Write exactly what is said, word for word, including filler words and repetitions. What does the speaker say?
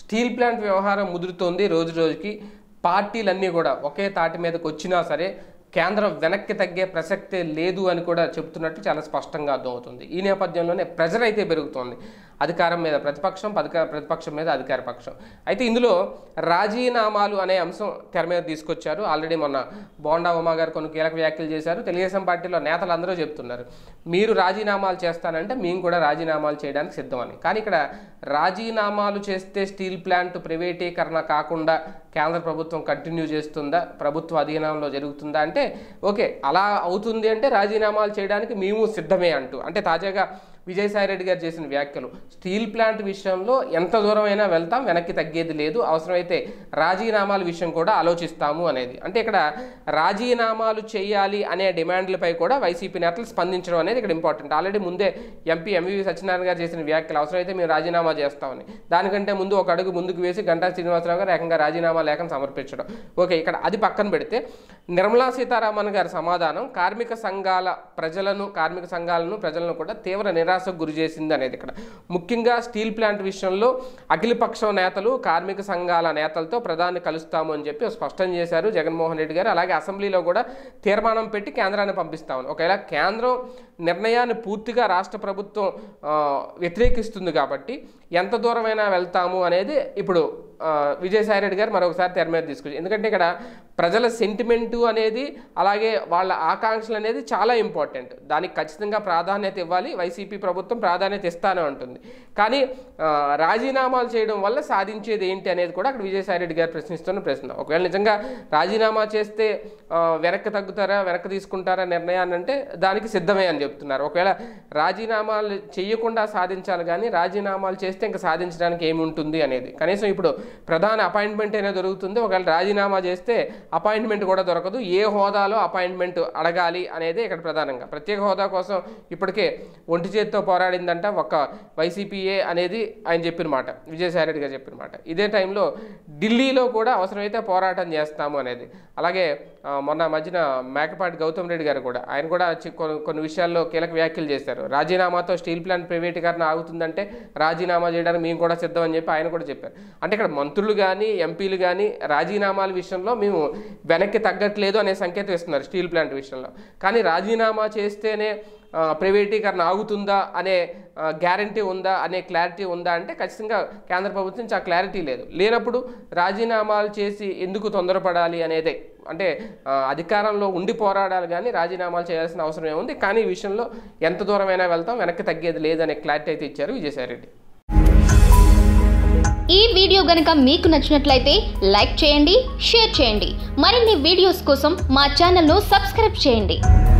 Steel plant వ్యవహారం ముదురుతోంది రోజు రోజుకి. పార్టీలన్నీ కూడా ఒకే తాటి మీదకి వచ్చినా సరే కేంద్రం వెనక్కి తగ్గే ప్రసక్తే లేదు అని కూడా చెప్తున్నట్టు చాలా స్పష్టంగా అర్థమవుతుంది. ఈ నేపథ్యంలోనే ప్రెజర్ అయితే పెరుగుతోంది అధికారం మీద ప్రతిపక్షం, ప్రతిపక్షం మీద అధికార పక్షం. అయితే ఇందులో రాజీనామాలు అనే అంశం తెర మీద తీసుకొచ్చారు. ఆల్రెడీ మొన్న బోండా ఉమా గారు కొన్ని కీలక వ్యాఖ్యలు చేశారు. తెలుగుదేశం పార్టీలో నేతలు అందరూ చెప్తున్నారు మీరు రాజీనామాలు చేస్తానంటే మేము కూడా రాజీనామాలు చేయడానికి సిద్ధమని. కానీ ఇక్కడ రాజీనామాలు చేస్తే స్టీల్ ప్లాంట్ ప్రైవేటీకరణ కాకుండా కేంద్ర ప్రభుత్వం కంటిన్యూ చేస్తుందా, ప్రభుత్వ అధీనంలో జరుగుతుందా అంటే ఓకే అలా అవుతుంది అంటే రాజీనామాలు చేయడానికి మేము సిద్ధమే అంటూ, అంటే తాజాగా విజయసాయి రెడ్డి గారు చేసిన వ్యాఖ్యలు స్టీల్ ప్లాంట్ విషయంలో ఎంత దూరమైనా వెళ్తాం, వెనక్కి తగ్గేది లేదు, అవసరమైతే రాజీనామాల విషయం కూడా ఆలోచిస్తాము అనేది. అంటే ఇక్కడ రాజీనామాలు చేయాలి అనే డిమాండ్లపై కూడా వైసీపీ నేతలు స్పందించడం అనేది ఇక్కడ ఇంపార్టెంట్. ఆల్రెడీ ముందే ఎంపీ ఎంవి సత్యనారాయణ గారు చేసిన వ్యాఖ్యలు అవసరమైతే మేము రాజీనామా చేస్తామని, దానికంటే ముందు ఒక అడుగు ముందుకు వేసి గంటా శ్రీనివాసరావు గారు ఏకంగా రాజీనామా లేఖను సమర్పించడం. ఓకే, ఇక్కడ అది పక్కన పెడితే నిర్మలా సీతారామన్ గారి సమాధానం కార్మిక సంఘాల ప్రజలను కార్మిక సంఘాలను ప్రజలను కూడా తీవ్ర నిరాశకు గురి చేసింది అనేది ఇక్కడ. ముఖ్యంగా స్టీల్ ప్లాంట్ విషయంలో అఖిలపక్షం నేతలు కార్మిక సంఘాల నేతలతో ప్రధాని కలుస్తాము అని చెప్పి స్పష్టం చేశారు జగన్మోహన్ రెడ్డి గారు. అలాగే అసెంబ్లీలో కూడా తీర్మానం పెట్టి కేంద్రాన్ని పంపిస్తామని. ఒకవేళ కేంద్రం నిర్ణయాన్ని పూర్తిగా రాష్ట్ర ప్రభుత్వం వ్యతిరేకిస్తుంది కాబట్టి ఎంత దూరమైనా వెళ్తాము అనేది ఇప్పుడు విజయసాయి రెడ్డి గారు మరొకసారి తెర మీద తీసుకొచ్చారు. ఎందుకంటే ఇక్కడ ప్రజల సెంటిమెంటు అనేది అలాగే వాళ్ళ ఆకాంక్షలు అనేది చాలా ఇంపార్టెంట్. దానికి ఖచ్చితంగా ప్రాధాన్యత ఇవ్వాలి. వైసీపీ ప్రభుత్వం ప్రాధాన్యత ఇస్తానే ఉంటుంది. కానీ రాజీనామాలు చేయడం వల్ల సాధించేది ఏంటి అనేది కూడా అక్కడ విజయసాయి రెడ్డి గారు ప్రశ్నిస్తున్న ప్రశ్న. ఒకవేళ నిజంగా రాజీనామా చేస్తే వెనక్కి తగ్గుతారా, వెనక్కి తీసుకుంటారా నిర్ణయాన్ని అంటే దానికి సిద్ధమే అని చెప్తున్నారు. ఒకవేళ రాజీనామాలు చేయకుండా సాధించాలి కానీ రాజీనామాలు చేస్తే ఇంకా సాధించడానికి ఏమి ఉంటుంది అనేది. కనీసం ఇప్పుడు ప్రధాన అపాయింట్మెంట్ అయినా దొరుకుతుంది. ఒకవేళ రాజీనామా చేస్తే అపాయింట్మెంట్ కూడా దొరకదు. ఏ హోదాలో అపాయింట్మెంట్ అడగాలి అనేది ఇక్కడ ప్రధానంగా. ప్రత్యేక హోదా కోసం ఇప్పటికే ఒంటి చేతితో పోరాడిందంట ఒక వైసీపీఏ అనేది ఆయన చెప్పిన మాట, విజయసాయి రెడ్డి గారు చెప్పిన మాట. ఇదే టైంలో ఢిల్లీలో కూడా అవసరమైతే పోరాటం చేస్తాము అనేది. అలాగే మొన్న మధ్యన మేకపాటి గౌతమ్ రెడ్డి గారు కూడా ఆయన కూడా కొన్ని విషయాల్లో కీలక వ్యాఖ్యలు చేశారు. రాజీనామాతో స్టీల్ ప్లాంట్ ప్రైవేటీకరణ ఆగుతుందంటే రాజీనామా చేయడానికి మేము కూడా సిద్ధం అని చెప్పి ఆయన కూడా చెప్పారు. అంటే ఇక్కడ మంత్రులు కానీ ఎంపీలు కానీ రాజీనామాల విషయంలో మేము వెనక్కి తగ్గట్లేదు అనే సంకేతం ఇస్తున్నారు స్టీల్ ప్లాంట్ విషయంలో. కానీ రాజీనామా చేస్తేనే ప్రైవేటీకరణ ఆగుతుందా అనే గ్యారంటీ ఉందా అనే క్లారిటీ ఉందా అంటే ఖచ్చితంగా కేంద్ర ప్రభుత్వం నుంచి ఆ క్లారిటీ లేదు. లేనప్పుడు రాజీనామాలు చేసి ఎందుకు తొందరపడాలి అనేదే. అంటే అధికారంలో ఉండి పోరాడాలి కానీ రాజీనామాలు చేయాల్సిన అవసరం ఏముంది. కానీ ఈ విషయంలో ఎంత దూరమైనా వెళ్తాం, వెనక్కి తగ్గేది లేదనే క్లారిటీ అయితే ఇచ్చారు విజయసాయి రెడ్డి. ఈ వీడియో గనుక మీకు నచ్చినట్లయితే లైక్ చేయండి, షేర్ చేయండి. మరిన్ని వీడియోస్ కోసం మా ఛానల్ను సబ్స్క్రైబ్ చేయండి.